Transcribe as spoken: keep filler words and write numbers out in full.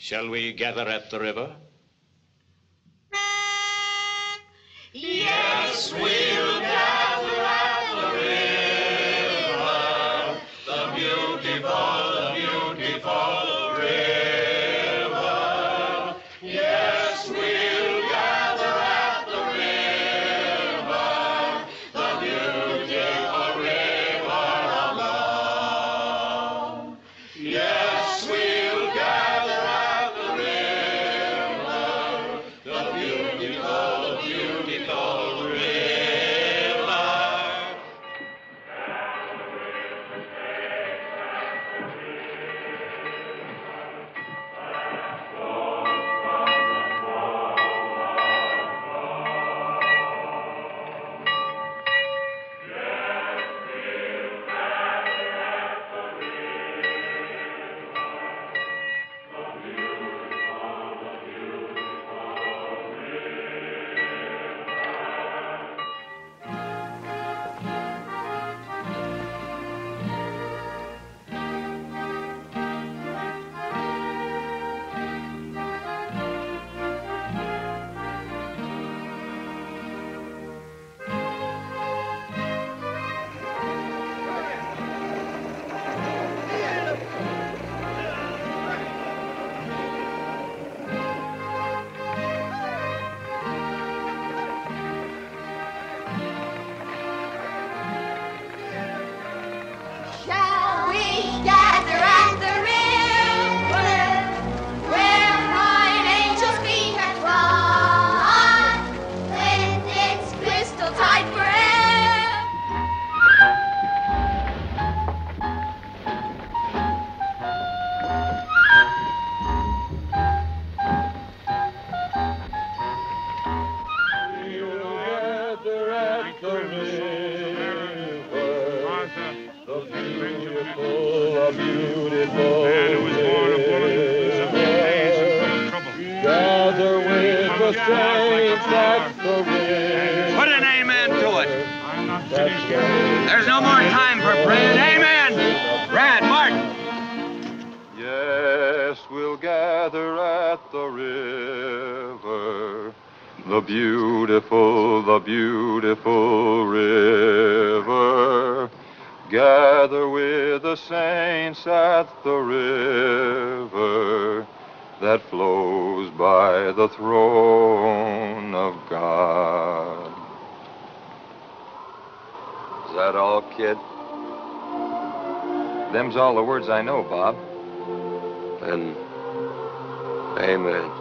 Shall we gather at the river? Yes, we'll gather at the river, the beautiful, the beautiful river. Yes, we'll gather at the river, the beautiful river alone. Yes, we'll gather at the river, the beautiful, beautiful river. Shall we gather at the river, where fine angels' feet have trod, with its crystal tide forever? Gather at the river, the beautiful, the beautiful gather with the saints at the river. Put an amen to it. There's no more time for praying. Amen. Brad, Martin. Yes, we'll gather at the river, the beautiful, the beautiful river. Gather with the saints at the river that flows by the throne of God. Is that all, kid? Them's all the words I know, Bob. And amen.